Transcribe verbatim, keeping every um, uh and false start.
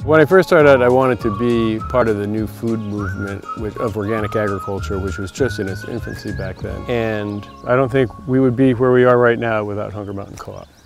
When I first started out, I wanted to be part of the new food movement of organic agriculture, which was just in its infancy back then. And I don't think we would be where we are right now without Hunger Mountain Co-op.